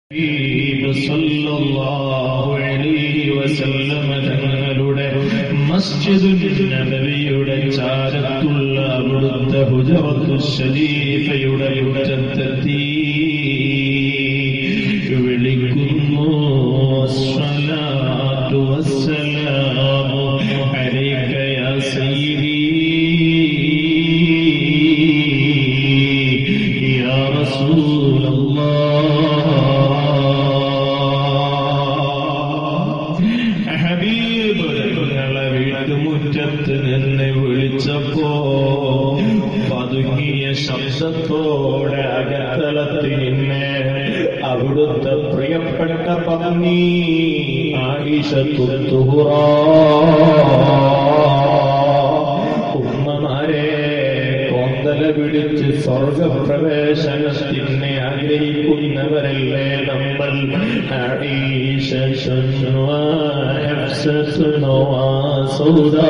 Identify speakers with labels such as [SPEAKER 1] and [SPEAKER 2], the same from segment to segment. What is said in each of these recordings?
[SPEAKER 1] സല്ലല്ലാഹു അലൈഹി വസല്ലം തങ്ങളുടെ മസ്ജിദുൽ നബവിയുടെ ചാരത്തുള്ള അവിടുത്തെ ഹുജറത്തുൽ ശരീഫയുടെ മുറ്റത്തെത്തി വിളിക്കുന്നു അസ്സലാത്തു വസ്സലാമു അലൈക യാ സയ്യിദി യാ റസൂലല്ലാഹ്. മുറ്റത്ത് നിന്ന് വിളിച്ചപ്പോ പതുങ്ങിയ ശബ്ദത്തോടെ അകത്തളത്തിൽ നിന്ന് അവിടുത്തെ പ്രിയപ്പെട്ട പത്നി ആയിഷത്തുൽ സുഹ്റാ, ഉമ്മമാരെ കോന്തല പിടിച്ച് സ്വർഗപ്രവേശനത്തിന് ആഗ്രഹിക്കുന്നവരല്ലേ നമ്മൾ. ആയിഷ സൗദാ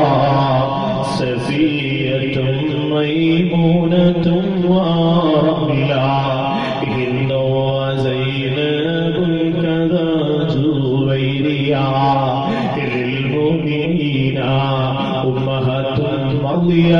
[SPEAKER 1] സഫിയത്തും മൈമൂനത്തും വറംല ഹിന്ദു സൈനബുൽ കദാ ജുവൈരിയ ലിൽ മുഅ്മിനീന ഉമ്മഹാത്തുൽ മർദിയ.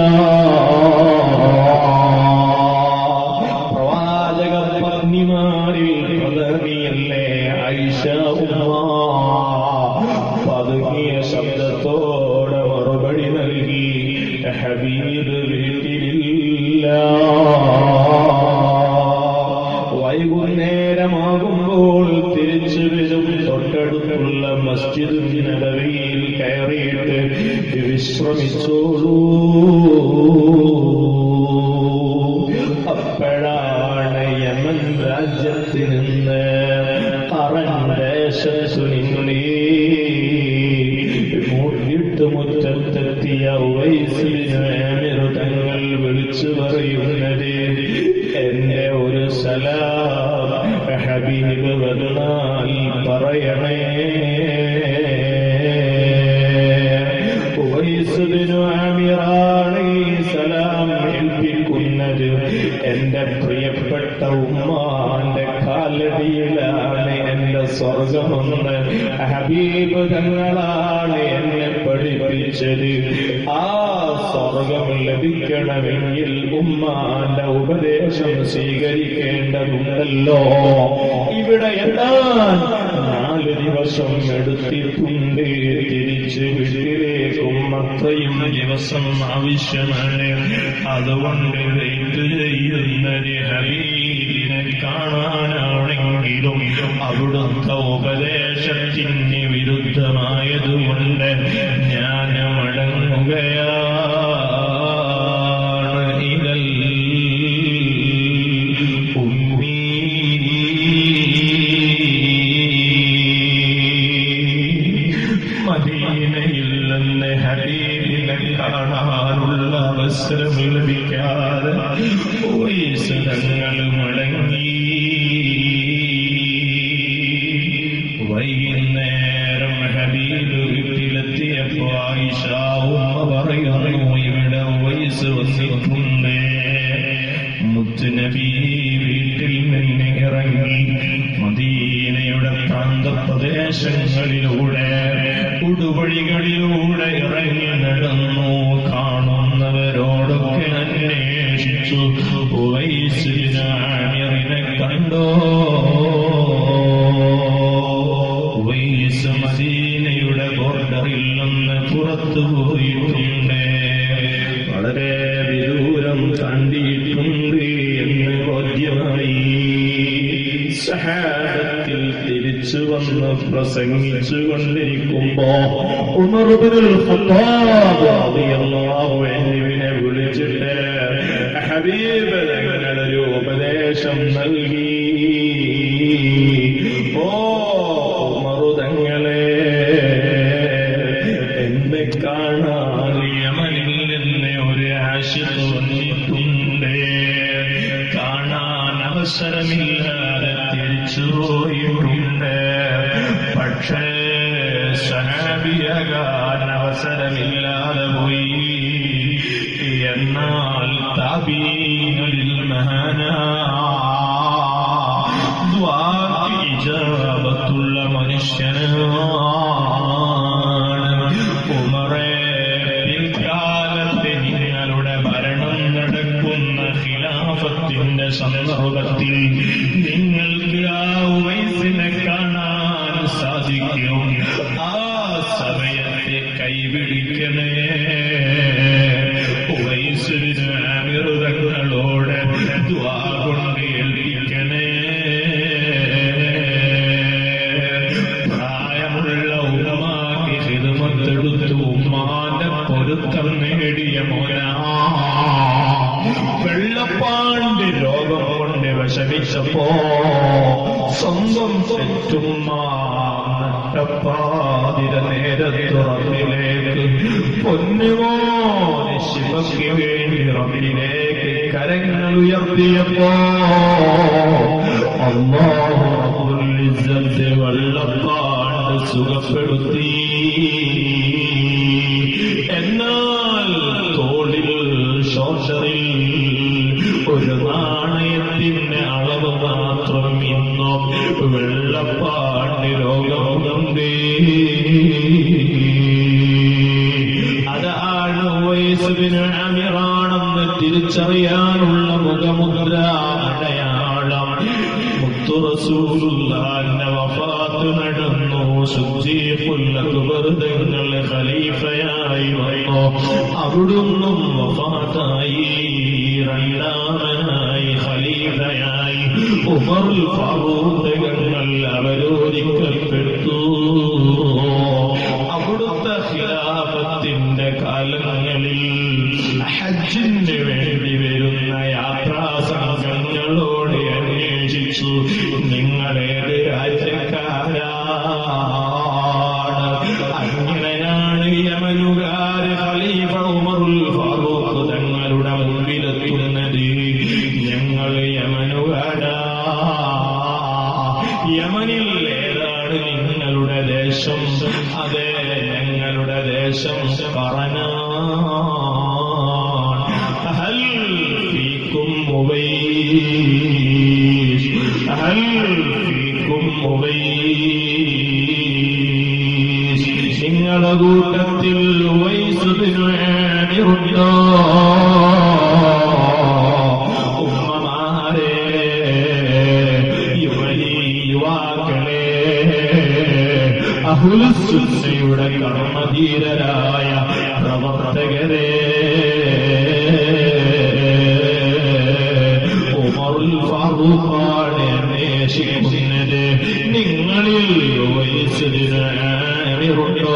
[SPEAKER 1] പ്രവാചക പത്നിമാരിൽ പ്രധാനിയല്ലേ ആയിഷ ഉമ്മ. പതുങ്ങിയ ശബ്ദത്തോടെ മറുപടി നൽകി, ഹബീബ് വീട്ടിലില്ല. വൈകുന്നേരമാകുമ്പോൾ തിരിച്ചു വരും. തൊട്ടടുത്തുള്ള മസ്ജിദുൽ നബവിയിൽ കയറിയിട്ട് വിശ്രമിച്ചോളൂ. അപ്പോഴാണ് യമൻ രാജ്യത്ത് നിന്ന് മുറ്റത്തെത്തിയ തങ്ങൾ വിളിച്ചു പറയുന്നത്, എന്റെ ഒരു സലാം ഹബീബ് വന്നാൽ പറയണേ. ആമിറാണ് ഈ സലാം ഏൽപ്പിക്കുന്നത്. എന്റെ പ്രിയപ്പെട്ട ഉമ്മാന്റെ കാലടിയിലാണ് എന്റെ സ്വർഗമെന്ന് ഹബീബ് തങ്ങളാണ് എന്നെ പഠിപ്പിച്ചത്. ആ സ്വർഗം ലഭിക്കണമെങ്കിൽ ഉമ്മാന്റെ ഉപദേശം സ്വീകരിക്കേണ്ടതുണ്ടല്ലോ. ഇവിടെ എത്താൻ 4 ദിവസം എടുത്തിട്ടുണ്ട്. തിരിച്ച് വീട്ടിലേക്കും അത്രയും ദിവസം ആവശ്യമാണ്. അതുകൊണ്ട് വെയിറ്റ് ചെയ്യുന്നത് ഹബീബിനെ കാണാനാണെങ്കിലും അവിടുത്തെ ഉപദേശത്തിന് വിരുദ്ധമായതുകൊണ്ട് ഞാൻ മടങ്ങുകയാണ്. ഇതൽ ഉമ്മീ മദീനയിൽ നിന്ന് ഹബീബിനെ കാണാനുള്ള അവസരം ലഭിക്കാതെ തങ്ങൾ മടങ്ങി. വൈകുന്നേരം ഹബീബ് വീട്ടിലെത്തിയപ്പോ ആയിഷ ഉമ്മ പറയുന്നു, ഇവിടെ വയസ്സ് വന്നിട്ടുണ്ട്. മുത്തുനബി വീട്ടിൽ നിന്ന് ഇറങ്ങി മദീനയുടെ പ്രാന്തപ്രദേശങ്ങളിലൂടെ ഉടുവഴികളിലൂടെ ഇറങ്ങി നടന്നു. കാണുന്നവരോടൊക്കെ അന്വേഷിച്ചു, ഉവൈസിനെ കണ്ടോ? ഉവൈസ് മദീനയുടെ ബോർഡറിൽ നിന്ന് പുറത്തു പോയിട്ടുണ്ട്, വളരെ വിദൂരം താണ്ടിയിട്ടുണ്ട് എന്ന് ബോധ്യമായി. സഹാബത്തിൽ തിരിച്ചു വന്ന് പ്രസംഗിച്ചു കൊണ്ടിരിക്കുമ്പോ ഉമർ ഇബ്നുൽ ഖത്താബ് റളിയല്ലാഹു അൻഹുവിനെ വിളിച്ചിട്ട് ഹബീബ് തങ്ങളൊരു ഉപദേശം നൽകി. ഓ ഉമർ തങ്ങളെ, എന്നെ കാണാൻ യമനിൽ നിന്ന് ഒരു ആശിഖ് വന്നിട്ടുണ്ട്. കാണാൻ അവസരമില്ലാതെ തിരിച്ചുപോയിട്ടുണ്ട്. പക്ഷേ സഹാബിയാകാൻ അവസരമില്ലാതെ പോയി. എന്നാൽ താബീനുൽ മഹാന ഇജാബത്തുള്ള മനുഷ്യനാണ്. ഉമറേ, പിൽക്കാലത്ത് നിങ്ങളുടെ ഭരണം നടക്കുന്ന ഖിലാഫത്തിന്റെ സന്ദർഭത്തിൽ നിങ്ങൾക്ക് ആ ഉവൈസിനെ കാണാൻ സാധിക്കും. ആ സമയത്തെ കൈപിടിക്കണേ. ഉവൈസ് ബിൻ ആമിർ തങ്ങളോട് ദുആ കൊണ്ട് ഏൽപ്പിക്കണേ. പ്രായമുള്ള ഉമ്മാക്ക് ഖിദ്മത്തെടുത്ത് ഉമ്മാന്റെ പൊരുത്തം നേടിയ മോനാ. വെള്ളപ്പാണ്ട് രോഗം കൊണ്ട് വിഷമിച്ചപ്പോ സ്വന്തം തെറ്റുമ്മ നട്ടപ്പാതിര നേരത്ത് റബ്ബിലേക്ക് പൊന്നുമോന് ശിവയ്ക്ക് വേണ്ടി റബ്ബിലേക്ക് കരങ്ങൾ ഉയർത്തിയപ്പോ അല്ലാഹു റബ്ബുൽ ഇസ്സത്ത് വെള്ളപ്പാണ്ട് സുഖപ്പെടുത്തി. എന്നാൽ തോളിൽ ഷോഷറിൽ ഒരു നാണയത്തിന്റെ അളവ് മാത്രം ഇന്നും വെള്ളപ്പാണ്ട് രോഗമുണ്ട്. അതാണ് ഉവൈസ് ബിൻ ആമിറാണെന്ന് തിരിച്ചറിയാനുള്ള മുഖമുദ്ര അടയാളം. മുത്തു റസൂലുള്ളാഹിന്റെ വഫാത്ത് നടന്നു. സുദ്ദീഖുൽ അക്ബർ തങ്ങൾ ഖലീഫയായി വന്നു. അവിടുന്നും വഫാത്തായി. രണ്ടാമനായി ഖലീഫയായി ഉമറുൽ ഫാറൂഖ് തങ്ങൾ അവരോധിക്കപ്പെട്ടു. അവിടുത്തെ ഖിലാഫത്തിന്റെ കാലങ്ങളിൽ ഹജ്ജിന് വേണ്ടി വരുന്ന യാത്രാ സംഘങ്ങളോട് അന്വേഷിച്ചു, നിങ്ങളേത് രാജ്യക്കാരാണ്? അങ്ങനെയാണ് യമനുകാർ ഖലീഫ ഉമറുൽ ഫാറൂഖ് തങ്ങളുടെ മുമ്പിലെത്തുന്നത്. ഞങ്ങൾ യമനുകാരാ. യമനിൽ ഏതാണ് നിങ്ങളുടെ ദേശം? അതെ, ഞങ്ങളുടെ ദേശം ഖറനാൻ. ഹൽ ഫീകും ഉവൈസ്, ഹൽ ഫീകും ഉവൈസ്. നിങ്ങളുടെ കൂട്ടത്തിൽ ഉവൈസ് ബിൻ ആമിറുണ്ടോ? ഉമ്മമാരെ, യുവാക്കളെ, അഹ്ലുസ് സുന്നയുടെ കർമ്മധീരരായ പ്രവർത്തകരെ, ഉമറുൽ ഫാറൂഖാണ് അന്വേഷിക്കുന്നത്. നിങ്ങളിൽ ഉവൈസ് ബിൻ ആമിറുണ്ടോ?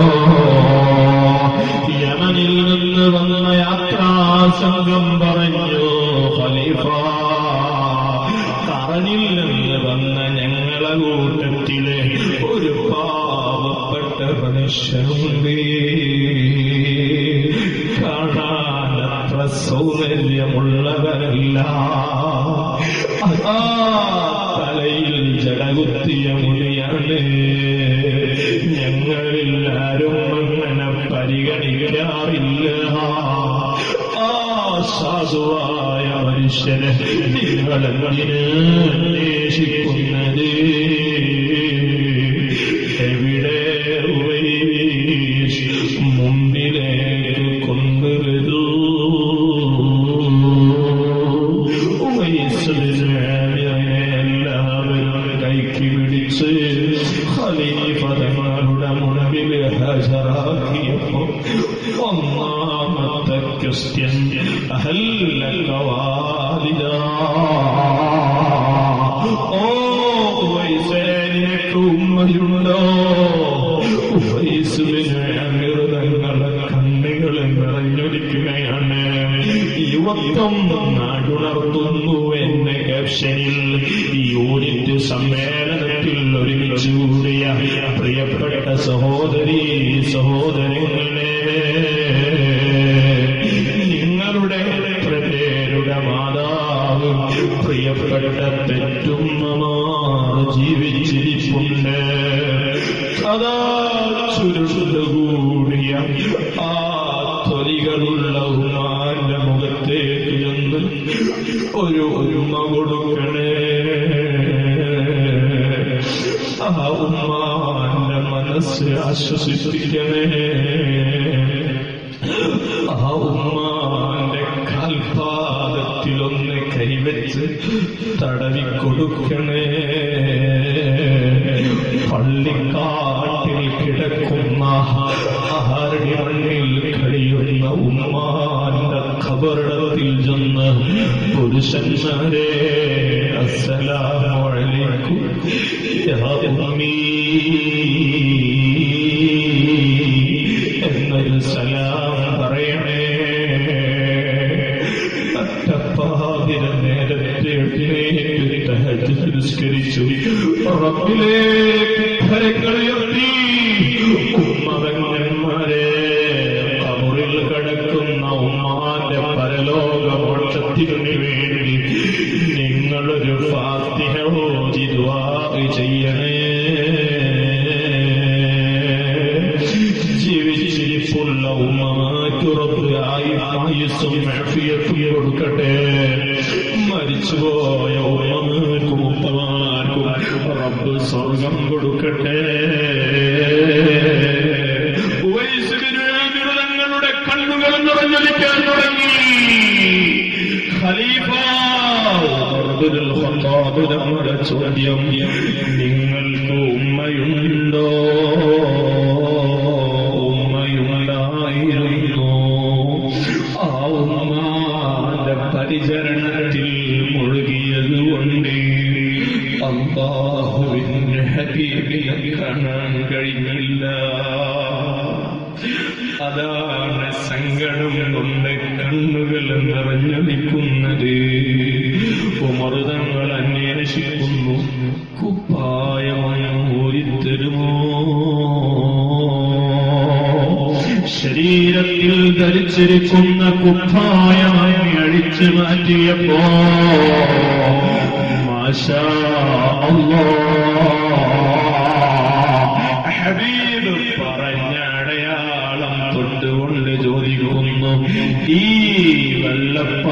[SPEAKER 1] യമനിൽ നിന്ന് വന്ന യാത്രാ സംഘം പറഞ്ഞു, ഖലീഫ, ഖറനിൽ നിന്ന് വന്ന ഞങ്ങളെ കൂട്ടത്തിലെ ഒരു പാവപ്പെട്ട മനുഷ്യനുണ്ട്. കാണാൻ അത്ര സൗന്ദര്യമുള്ളവരല്ല. തലയിൽ ജടകുത്തിയ മുടിയാണ്. ഞങ്ങളെല്ലാരും അങ്ങനെ പരിഗണിക്കാറില്ല. ആ സാധുവായ മനുഷ്യനെ നിങ്ങളെന്തിന് അന്വേഷിക്കുന്നത്? എവിടെ ഉവൈസ്? മുമ്പിലേക്ക് കൊണ്ടുവരൂ. ഉവൈസ് ബിൻ ആമിറിനെ എല്ലാവരും കൈക്ക് പിടിച്ച് ഖലീഫ തങ്ങളുടെ മുൻപിൽ ഹാജരാക്കിയപ്പോൾ ഒന്നാമത്തെ ക്വസ്റ്റ്യൻ, ഹൽ ലക വാലിദ? ഓ ഉവൈസേ, നിനക്ക് ഉമ്മയുണ്ടോ? ഉവൈസ് ബിൻ ആമിർ തങ്ങളുടെ കണ്ണുകൾ നിറഞ്ഞൊലിക്കുകയാണ്. യുവത്വം നാടുണർത്തുന്നു എന്ന ക്യാപ്ഷനിൽ യൂണിറ്റ് സമ്മേളനത്തിൽ ഒരുമിച്ച് കൂടിയ പ്രിയപ്പെട്ട സഹോദരീ സഹോദരങ്ങളെ, നിങ്ങളുടെ പേരുടെ മാതാവ് പ്രിയപ്പെട്ട തെറ്റുമ്മമാർ ജീവിച്ചിരിപ്പുണ്ട്. അതാ ചുരുണ്ടുകൂടിയ ആ തൊലികളുള്ള ഉമ്മാന്റെ മുഖത്തേക്ക് ചെന്ന് ഒരു ഉമ്മ കൊടുക്കണേ. ഉമ്മാന്റെ മനസ്സ് ആശ്വസിപ്പിക്കണേ. ആ ഉമ്മാന്റെ കാൽപാദത്തിലൊന്ന് കൈവച്ച് തടവിക്കൊടുക്കണേ. പള്ളിക്കാട്ടിൽ കിടക്കുന്ന ആരുടെ മണ്ണിൽ കഴിയുന്ന ഉമ്മാന്റെ ഖബറിടത്തിൽ ചെന്ന് പുരുഷന്മാരെ അസ്സലാമു അലൈക്കും യാ ഉമ്മീ എന്നൊരു സലാം പറയണേ. അറ്റപ്പാതിര നേരത്തെ തഹജ്ജുദ് നിസ്കരിച്ചു റബ്ബിലേക്ക് കരങ്ങളുയർത്തി ഉമ്മവന്മാരെ ഖബറിൽ കിടക്കുന്ന ഉമ്മാന്റെ പരലോക മോക്ഷത്തിനു വേണ്ടി നിങ്ങളൊരു ഫാത്തിഹ ഓതി ദുആ ചെയ്യണേ. ജീവിച്ചിരിപ്പുള്ള ഉമ്മമാർക്ക് റബ്ബ് ആയുസ്സും ആഫിയത്തും കൊടുക്കട്ടെ. മരിച്ചുപോയ ഉമ്മമാർക്കും ഉപ്പമാർക്കും റബ്ബ് സ്വർഗം കൊടുക്കട്ടെ. തങ്ങളുടെ കണ്ണുകൾ നിറഞ്ഞൊലിക്കാൻ തുടങ്ങി. ഖലീഫ നമ്മുടെ ചോദ്യം, നിങ്ങൾക്ക് ഉമ്മയുണ്ടോ? ഉമ്മയുണ്ടായിരുന്നു. ആ ഉമ്മാന്റെ പരിചരണത്തിൽ മുഴുകിയത് കൊണ്ട് അല്ലാഹുവിന്റെ ഹബീബിനെ കാണാൻ കഴിഞ്ഞില്ല. അതാണ് സങ്കടം കൊണ്ട് കണ്ണുകൾ നിറഞ്ഞൊലിക്കുന്നത്. ഉമറുതങ്ങൾ അന്വേഷിക്കുന്നു, കുപ്പായമായി ഊരിത്തരുമോ? ശരീരത്തിൽ ധരിച്ചിരിക്കുന്ന കുപ്പായമായി അഴിച്ചു മാറ്റിയപ്പോ മാഷാ അല്ലാഹ് ഹബീബ് പറഞ്ഞ അടയാളം തൊട്ടുകൊണ്ട് ചോദിക്കുന്നു, ഈ വെള്ളപ്പായ